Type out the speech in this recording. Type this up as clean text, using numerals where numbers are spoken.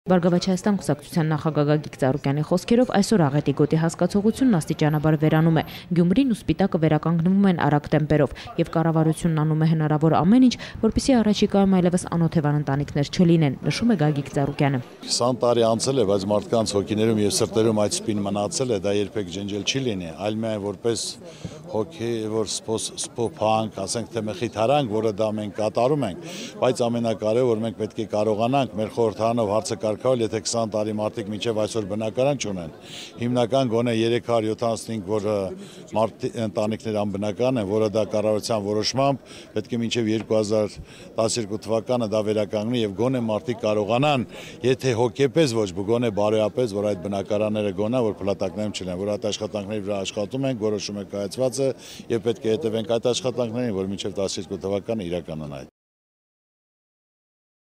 Բարգավաճ Հայաստան կուսակցության նախագահ Գագիկ Ծառուկյանի խոսքերով այսօր աղետի գոտի հասկացողությունն աստիճանաբար վերանում է։ Գյումրին ու Սպիտակը վերականգնվում են արագ տեմպերով եւ կառավարությունն անում է հնարավոր ամեն ինչ, որպեսզի առաջիկայում այլևս անօթևան ընտանիքներ չլինեն, նշում է Գագիկ Ծառուկյանը։ 20 տարի անցել է, բայց մարդկանց հոգիներում եւ սրտերում այդ սպին մնացել է, դա երբեք ջնջել չի լինի, այլ միայն որպես հոգի, որ սփոփանք, ասենք թե մխիթարանք, որը դա մենք կատարում ենք, բայց ամենակարևոր մենք պետք է կարողանանք մեր խորհրդանով հարցը կարգավորել, եթե 20 տարի մարդիկ մինչև այսօր բնակարան չունեն։ Հիմնական գոնե 375, որը ընտանիքներ անբնական են, որը դա կառավարության որոշմամբ պետք է մինչև 2012 թվականը դա վերականգնի եւ գոնե մարդիկ կարողանան, եթե հոգեպես ոչ, գոնե բարոյապես, որ այդ բնակարանները գոնա, որ փլատակներում չլինեն, որ այդ աշխատանքների վրա աշխատում ենք, որոշում է կայացված է եւ պետք է հետևենք այդ աշխատանքներին, որ մինչև 12 թվականը իրականանա։